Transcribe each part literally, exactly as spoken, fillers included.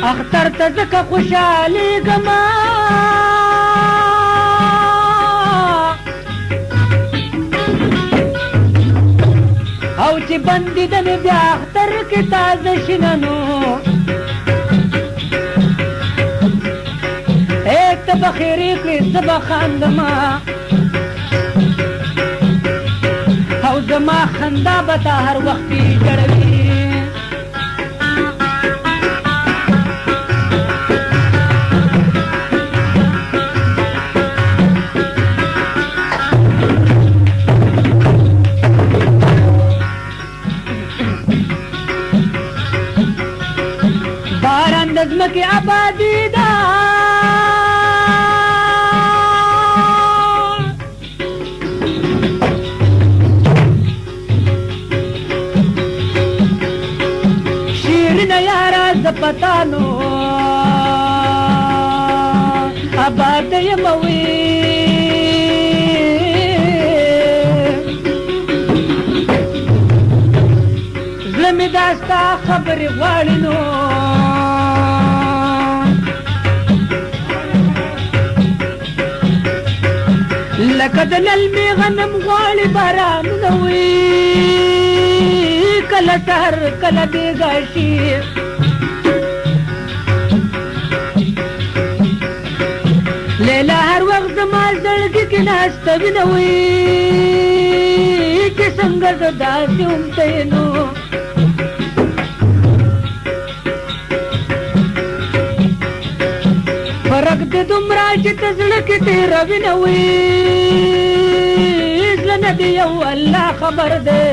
اختر ته ځکه خوشحالېږمه او چې بندي د مې بیا اختر کې تازه شینه نو ای ته به خیرې کړې زه به خاندمه او زما خندا به تا هر وخت جړوي باران د ځمکې آبادي ده شیرینه یاره زه پتانو آباد یم وی زړه مې دا ستا خبرې غواړي نو لکه د للمې غنم غواړي بارانونه وي کله سهر کله بېګا شي لیلا هر وخت زما زړګي کې ناسته وینه وي چې څنګه زه داسې هم ته یې نو فرق دې دومره چې ته زړه کې تېروي نه وي زړه نه دې یو الله خبر دی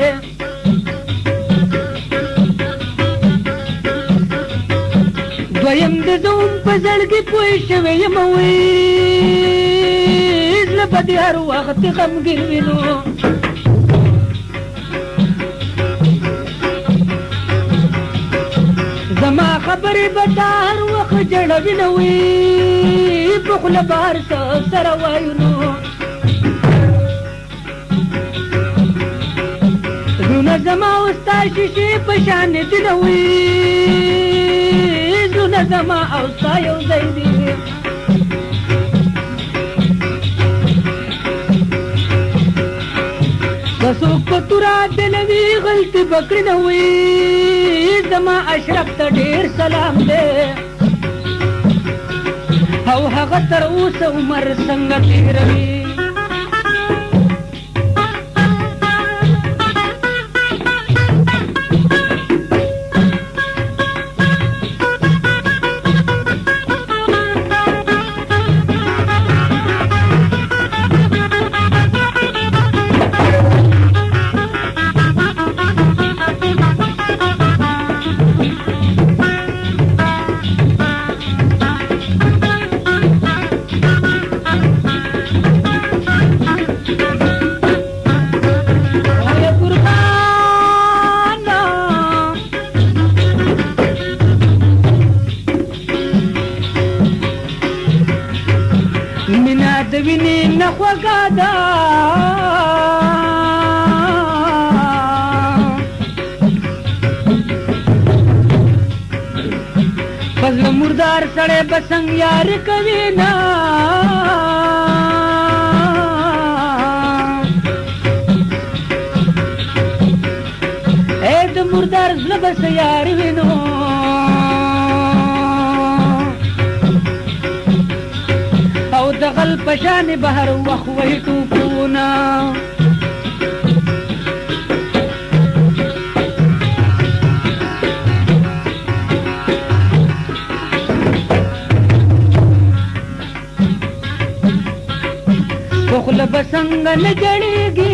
دویم د زه هم په زړګي پوه شوی یم وی زړه به دې هر وخت غمګین وي نو زما خبرې به تا هر وخت جړوي نه وي په خوله به هر څه سره وایو نو زړونه زما او ستا شیشې په شان دي نه وي زړونه زما او ستا یو ځای دي که څوک په توره دلوي غلطي به کړې نه وي زما اشرف ته ډېر سلام دی او هغه تر اوسه عمر څنګه تېروي مینا د وینې نه خوږه ده په زړه مردار سړی به څنګه یاري کوي نه ای د مردار زړه به څه یاري وي نو د غل په شانې به هر وخت وهي ټوپونه په خوله به څنګه نه جړېږي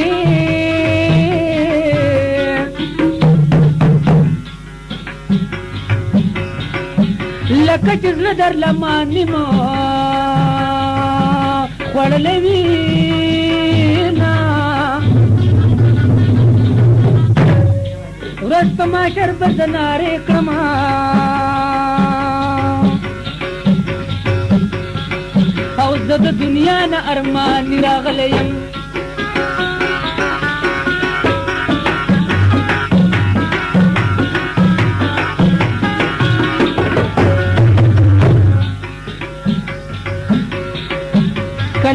لکه چې زړه درله مانیمه خوړلې وینا ورځ په ماشر به زه نارې کړمه او زه د دنیا نه ارمان راغلی یم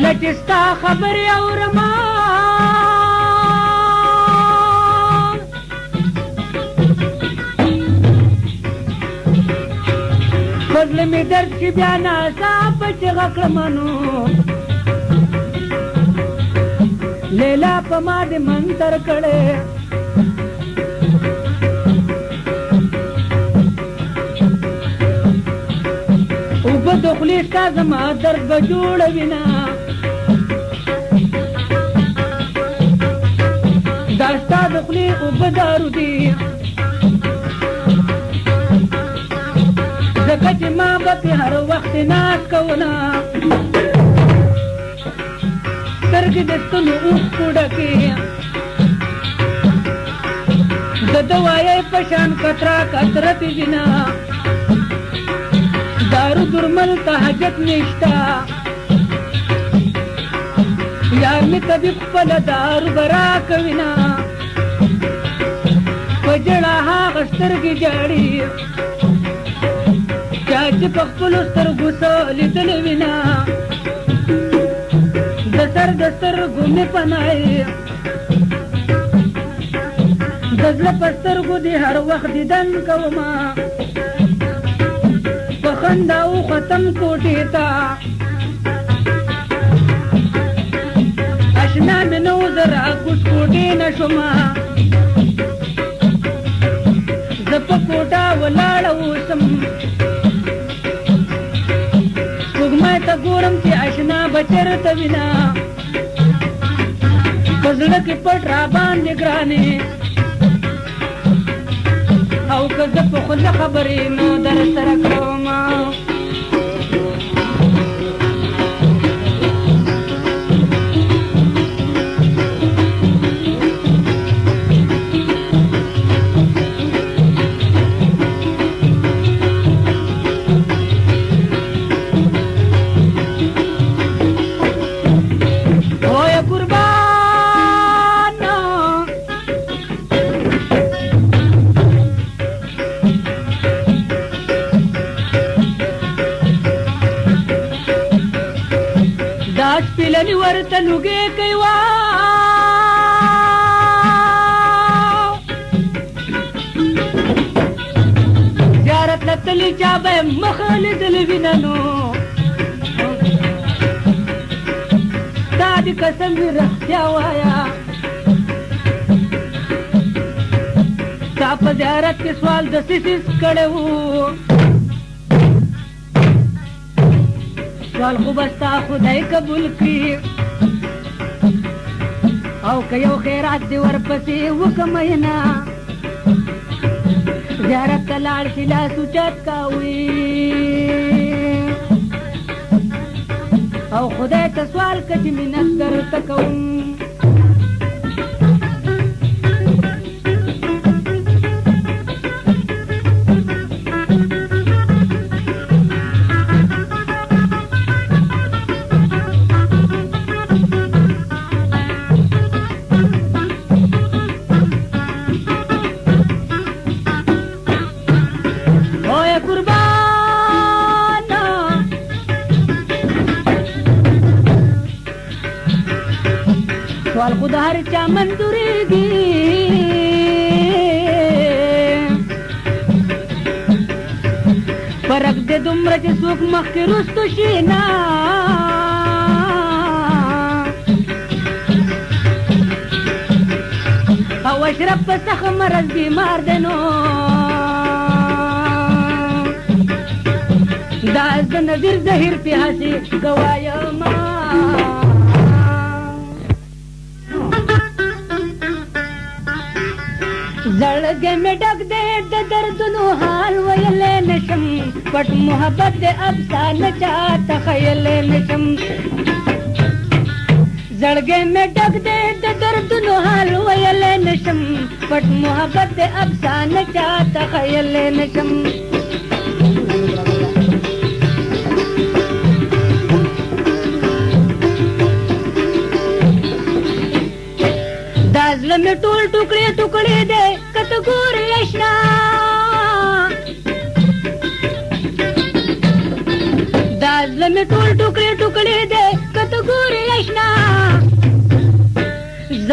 کله چې ستا خبرې اورما په زړه مې درد چې بیا ناڅاپه چغه کړمه نو لیلا په ما دې منتر کړې اوبه د خولې ستا زما درد به جوړوینه دا ستا د خولې اوبه دارو دي ځکه چې ما به پې هر وخت ناز کوونه سترګې د ستنو اوښکو ډکې د دوایۍ په شان کترا کتره پې وینه دارو درمل ته حاجت نشته یار مې طبیب خپله دارو به راکوینه په ژړا هغه سترګې ژاړي چا چې په خپلو سترګو څه لیدلې وینه د سر د سترګو مې پناه د زړه په سترګو دې هر وخت دیدن کومه په خندا وختم کوټې ته اشنا مې نو زه راکوټ کوټې نه شومه زه په کوټه ولاړه اوسم سپوږمۍ ته ګورم چې اشنا به چېرته وینه په زړه کې پټ راباندې ګرانې او که زه په خوله خبرې نو در سره کومه لنی ورته لوګې کوي وا زیارت لتلی چا به مخه لیدلې وینه نو دا دې قسم وي رښتیا وایه تا په زیارت کې سوال د سیسیس کړی وو سوال خو بستا خدای قبول کړي او که یو خیرات دې ورپسې وکمینه زیارت ته لاړ شي لاس اوچت کوي او خدای ته سوال که چې منت درته کوم سوال خو د هر چا منظورېږي فرق دې دومره چې څوک مخکې رستو شي نه او اشرف په سخت مرض بیمار دی نو دا د نظیر زهیر پې هسې ګوایمه زړګې مې ډک دی د دردونو حال ویلی نشم پټ محبت د افسانه چاته خیلی نشم زړګې مې ډک دی د دردونو حال ویلی نشم پټ محبت د افسانه چاته خیلی نشم دا زړه مې ټول ټوکړې ټوکړې دی که ته ګورې اشنا دا زړه مې ټول ټوکړې ټوکړې دی که ته ګورې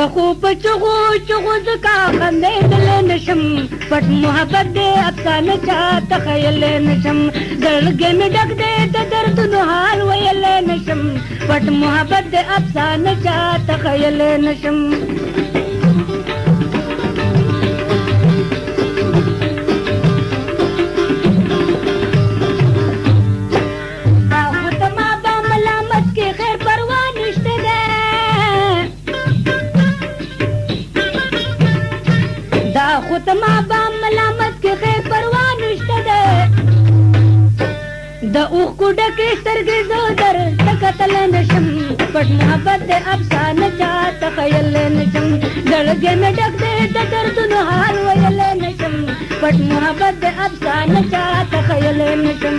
زخو پچغو چغو زکا خندیدل نشم پټ محبت دې افسانه چاته خیل نشم زړګې مې ډک دې د دردونو حال ویل نشم پټ محبت دې افسانه چاته خیل نشم خود ما با ملامت کې خیر پروا نشته ده د اوښ کو ډکې سترګې زه در ته کتلی نشم پټ محبت د افسانه چاته خیل نشم زړګې مې ډک دی د دردونو حال ویلی نشم پټ محبت د افسانه چاته خیل نشم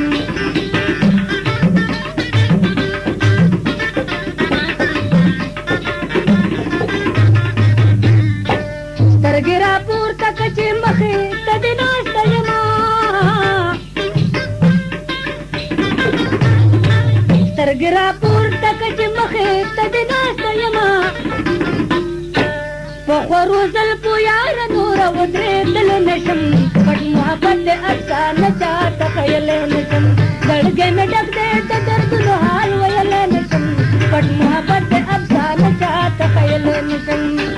سترګې راپورته که چې مخې ته دې ناسته یمه سترګې راپورته که چې مخې ته دې ناسته یمه په خورو زلفو یاره نوره ودرېدلی نشم پټ محبت د افسانه چاته خیلی نشم زړګی مې ډک دی د دردونو حال ویلی نشم پټ محبت د افسانه چاته خیلی نشم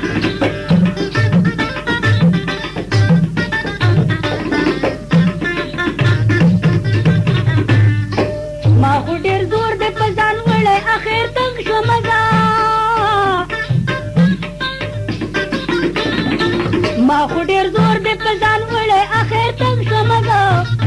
ما خو ډېر زور دی په ځان وړی اخر تنګ شومه زه ما خو ډېر زور دی په ځان وړی اخر تنګ شومه زه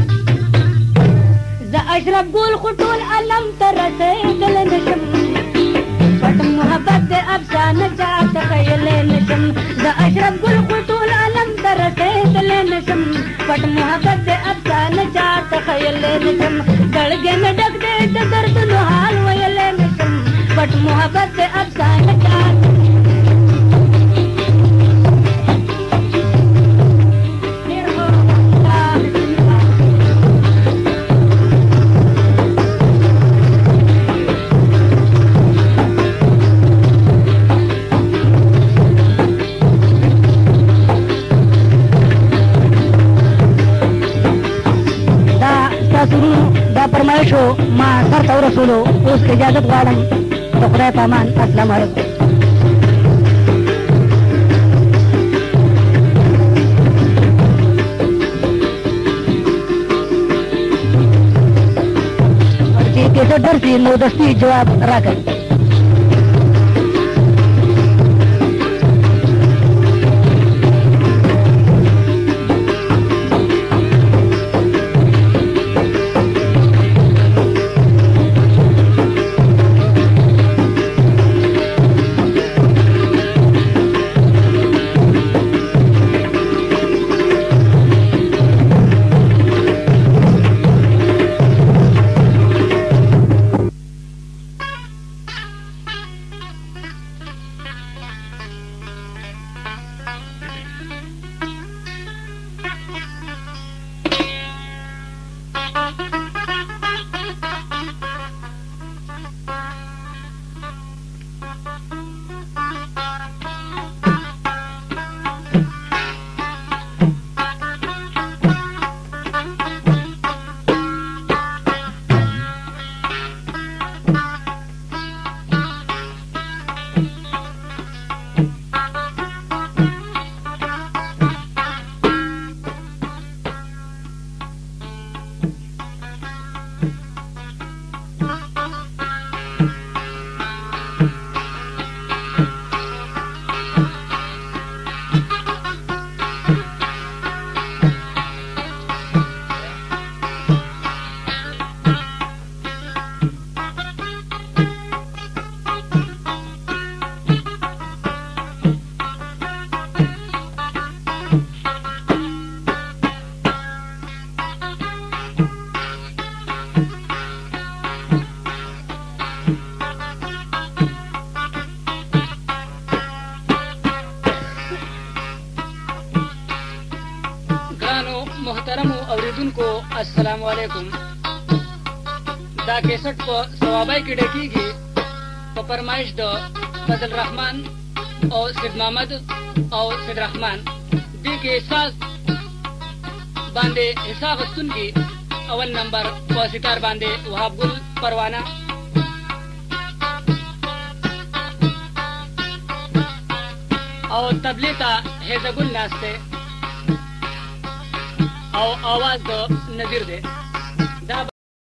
زه اشرف ګل خو ټول علم ته رسېدلی نشم پټ محبت د افسانه چاته خیلی نشم زه اشرف ګل خو ټول علم ته رسېدلی نشم پټ محبت د افسانه چاته خیلی نشم زړګی مې ډک دی د دردونو حال ویلی نشم پټ محبت د افسانه چاته دا فرمایشو ما سر ته ورسولو اوس اجازت غواړم د خدای په امان السلام علیکم چې کیسټ درسي نو دستي جواب راکړئ السلام علیکم دا کیسټ په ثوابای کې ډکیږي په فرمایش د فضل رحمان او سید محمد او سید رحمان دې کې احساس باندې حساب غستون کې اول نمبر په ستار باندې وهاب ګل پروانه او تبلیغ ته حیزه ګل ناسته او आवाज د نذیر دی.